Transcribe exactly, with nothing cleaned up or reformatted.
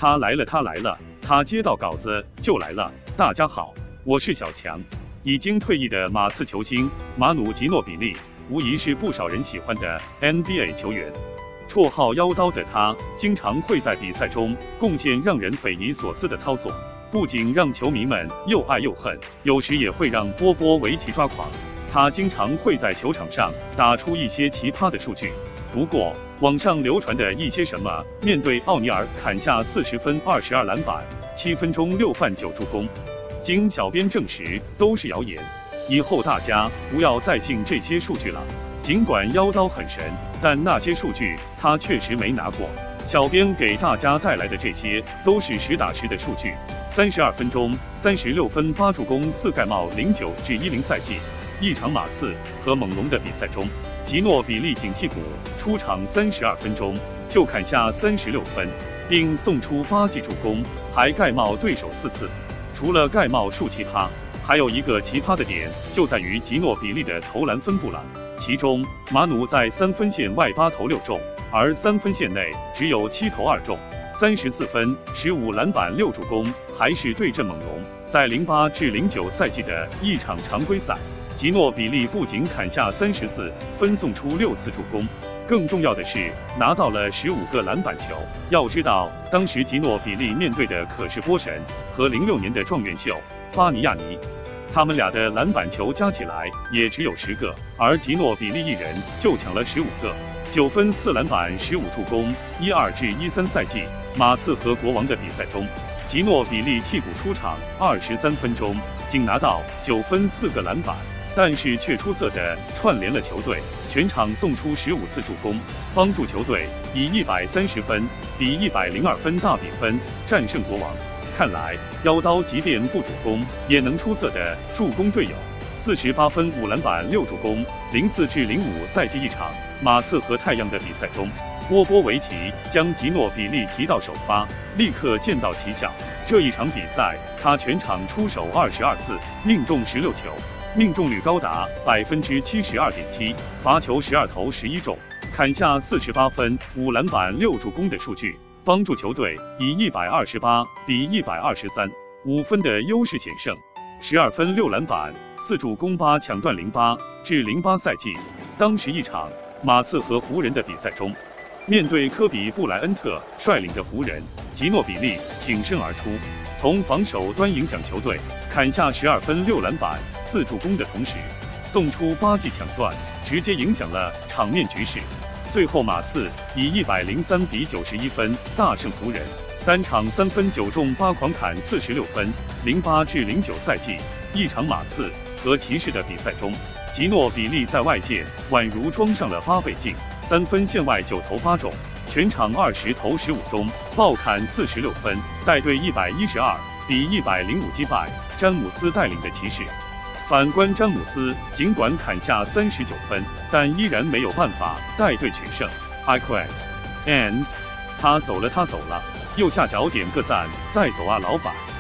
他来了，他来了，他接到稿子就来了。大家好，我是小强。已经退役的马刺球星马努吉诺比利，无疑是不少人喜欢的 N B A 球员。绰号妖刀的他，经常会在比赛中贡献让人匪夷所思的操作，不仅让球迷们又爱又恨，有时也会让波波维奇抓狂。他经常会在球场上打出一些奇葩的数据。不过，网上流传的一些什么面对奥尼尔砍下四十分、二十二篮板、七分钟六犯九助攻，经小编证实都是谣言。以后大家不要再信这些数据了。尽管妖刀很神，但那些数据他确实没拿过。小编给大家带来的这些都是实打实的数据。三十二分钟，三十六分八助攻四盖帽零九至一零赛季。一场马刺和猛龙的比赛中，吉诺比利顶替补出场三十二分钟就砍下三十六分，并送出八记助攻，还盖帽对手四次。除了盖帽数奇葩，还有一个奇葩的点就在于吉诺比利的投篮分布了。其中，马努在三分线外八投六中，而三分线内只有七投二中，三十四分、十五篮板、六助攻，还是对阵猛龙。在零八至零九赛季的一场常规赛，吉诺比利不仅砍下三十四分，送出六次助攻，更重要的是拿到了十五个篮板球。要知道，当时吉诺比利面对的可是波神和零六年的状元秀巴尼亚尼。他们俩的篮板球加起来也只有十个，而吉诺比利一人就抢了十五个，九分四篮板十五助攻。一二至一三赛季马刺和国王的比赛中，吉诺比利替补出场二十三分钟，仅拿到九分四个篮板，但是却出色的串联了球队，全场送出十五次助攻，帮助球队以一百三十分比一百零二分大比分战胜国王。看来妖刀即便不主攻，也能出色的助攻队友。四十八分五篮板六助攻。零四至零五赛季一场马刺和太阳的比赛中，波波维奇将吉诺比利提到首发，立刻见到奇效。这一场比赛他全场出手二十二次，命中十六球，命中率高达百分之七十二点七，罚球十二投十一中，砍下四十八分五篮板六助攻的数据，帮助球队以一百二十八比一百二十三五分的优势险胜。十二分六篮板四助攻八抢断。零八至零八赛季，当时一场马刺和湖人的比赛中，面对科比布莱恩特率领的湖人，吉诺比利挺身而出，从防守端影响球队，砍下十二分六篮板四助攻的同时，送出八记抢断，直接影响了场面局势。最后马刺以一百零三比九十一分大胜湖人，单场三分九中八狂砍四十六分。零八至零九赛季一场马刺和骑士的比赛中，吉诺比利在外线宛如装上了八倍镜，三分线外九投八中，全场二十投十五中，爆砍四十六分，带队一百一十二比一百零五击败詹姆斯带领的骑士。反观詹姆斯，尽管砍下三十九分，但依然没有办法带队取胜。I quit and 他走了，他走了。右下角点个赞，再走啊，老板。